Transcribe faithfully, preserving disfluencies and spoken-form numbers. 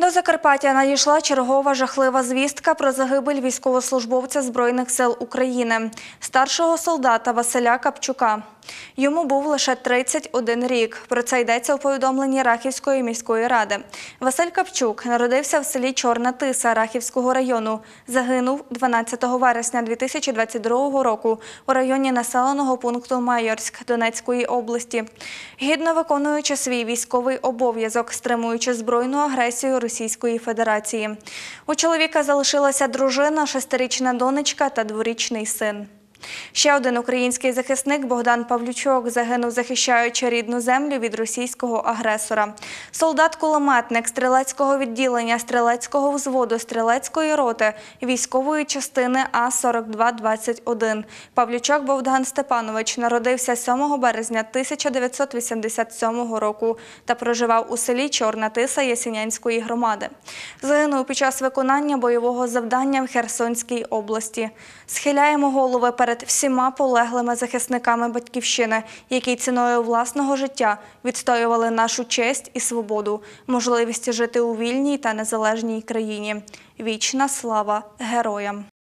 До Закарпаття надійшла чергова жахлива звістка про загибель військовослужбовця Збройних сил України, старшого солдата Василя Капчука. Йому був лише тридцять один рік. Про це йдеться у повідомленні Рахівської міської ради. Василь Капчук народився в селі Чорна Тиса Рахівського району. Загинув дванадцятого вересня дві тисячі двадцять другого року у районі населеного пункту Майорськ Донецької області, гідно виконуючи свій військовий обов'язок, стримуючи збройну агресію Російської Федерації. У чоловіка залишилася дружина, шестирічна донечка та дворічний син. Ще один український захисник Богдан Павлючок загинув, захищаючи рідну землю від російського агресора. Солдат-кулеметник стрілецького відділення, стрілецького взводу, стрілецької роти, військової частини А сорок два двадцять один. Павлючок Богдан Степанович народився сьомого березня тисяча дев'ятсот вісімдесят сьомого року та проживав у селі Чорна Тиса Ясінянської громади. Загинув під час виконання бойового завдання в Херсонській області. Схиляємо голови перед всіма полеглими захисниками Батьківщини, які ціною власного життя відстоювали нашу честь і свободу, можливість жити у вільній та незалежній країні. Вічна слава героям!